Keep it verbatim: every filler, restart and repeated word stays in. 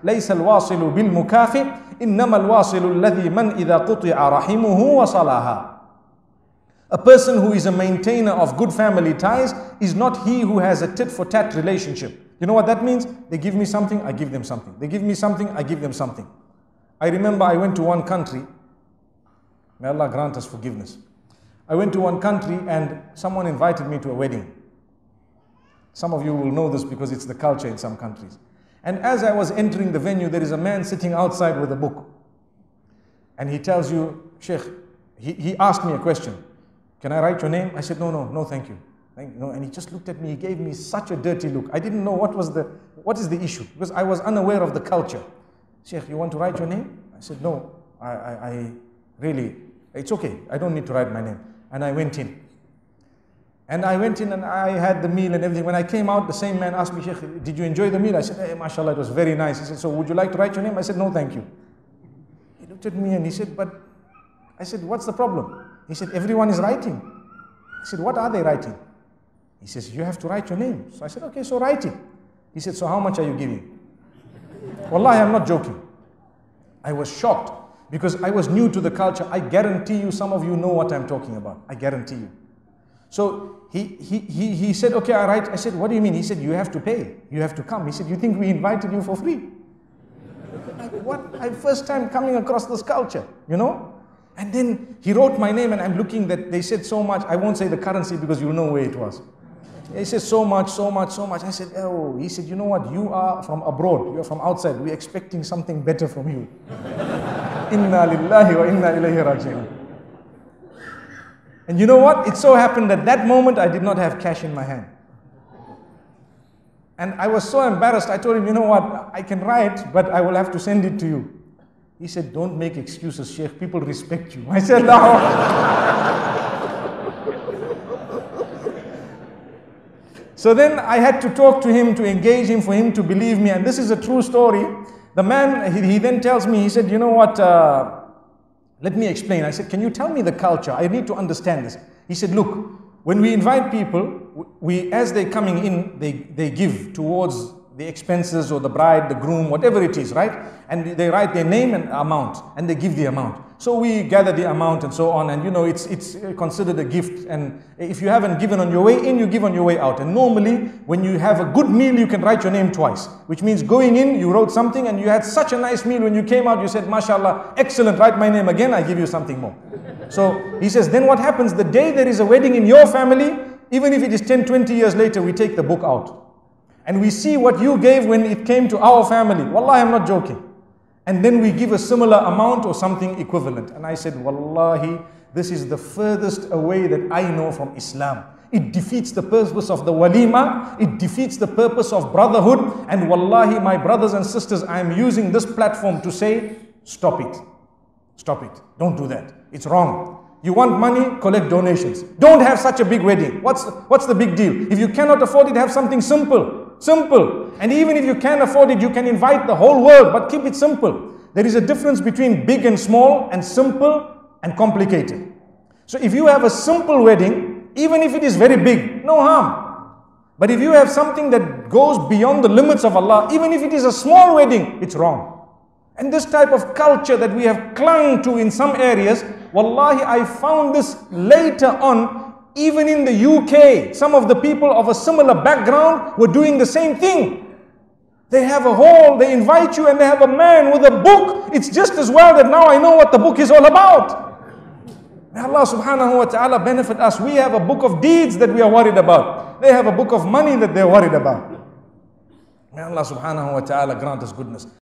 ليس الواصل بالمكافئ إنما الواصل الذي من إذا قطع رحمه وصلها. A person who is a maintainer of good family ties is not he who has a tit-for-tat relationship. You know what that means? They give me something, I give them something. They give me something, I give them something. I remember I went to one country. May Allah grant us forgiveness. I went to one country and someone invited me to a wedding. Some of you will know this because it's the culture in some countries. And as I was entering the venue, there is a man sitting outside with a book. And he tells you, Sheikh, he, he asked me a question. Can I write your name? I said, no, no, no, thank you. Thank you. No. And he just looked at me, he gave me such a dirty look. I didn't know what was the, what is the issue, because I was unaware of the culture. Sheikh, you want to write your name? I said, no, I, I, I really, it's okay, I don't need to write my name. And I went in. And I went in and I had the meal and everything. When I came out, the same man asked me, Sheikh, did you enjoy the meal? I said, hey, mashallah, it was very nice. He said, so would you like to write your name? I said, no, thank you. He looked at me and he said, but, I said, what's the problem? He said, everyone is writing. I said, what are they writing? He says, you have to write your name. So I said, okay, so write it. He said, so how much are you giving? Wallahi, I'm not joking. I was shocked because I was new to the culture. I guarantee you, some of you know what I'm talking about. I guarantee you. So he, he, he, he said, okay, I write. I said, what do you mean? He said, you have to pay. You have to come. He said, you think we invited you for free? Like, what? I first time coming across this culture, you know? And then he wrote my name and I'm looking that they said so much. I won't say the currency because you know where it was. He said so much, so much, so much. I said, oh, he said, you know what? You are from abroad. You are from outside. We're expecting something better from you. Inna lillahi wa inna ilayhi raji'un. And you know what? It so happened that that moment I did not have cash in my hand. And I was so embarrassed. I told him, you know what? I can write, but I will have to send it to you. He said, don't make excuses, Sheikh. People respect you. I said, no. So then I had to talk to him, to engage him, for him to believe me. And this is a true story. The man, he, he then tells me, he said, you know what, uh, let me explain. I said, can you tell me the culture? I need to understand this. He said, look, when we invite people, we, as they're coming in, they, they give towards the expenses or the bride, the groom, whatever it is, right? And they write their name and amount, and they give the amount. So we gather the amount and so on, and you know, it's, it's considered a gift. And if you haven't given on your way in, you give on your way out. And normally, when you have a good meal, you can write your name twice, which means going in, you wrote something, and you had such a nice meal. When you came out, you said, mashallah, excellent, write my name again, I give you something more. So he says, then what happens? The day there is a wedding in your family, even if it is ten, twenty years later, we take the book out. And we see what you gave when it came to our family. Wallahi, I'm not joking. And then we give a similar amount or something equivalent. And I said, Wallahi, this is the furthest away that I know from Islam. It defeats the purpose of the walima. It defeats the purpose of brotherhood. And Wallahi, my brothers and sisters, I am using this platform to say, stop it. Stop it. Don't do that. It's wrong. You want money, collect donations. Don't have such a big wedding. What's, what's the big deal? If you cannot afford it, have something simple. Simple. And even if you can afford it, you can invite the whole world, but keep it simple. There is a difference between big and small and simple and complicated. So if you have a simple wedding, even if it is very big, no harm. But if you have something that goes beyond the limits of Allah, even if it is a small wedding, it's wrong. And this type of culture that we have clung to in some areas, wallahi, I found this later on. Even in the U K, some of the people of a similar background were doing the same thing. They have a hall, they invite you, and they have a man with a book. It's just as well that now I know what the book is all about. May Allah subhanahu wa ta'ala benefit us. We have a book of deeds that we are worried about. They have a book of money that they're worried about. May Allah subhanahu wa ta'ala grant us goodness.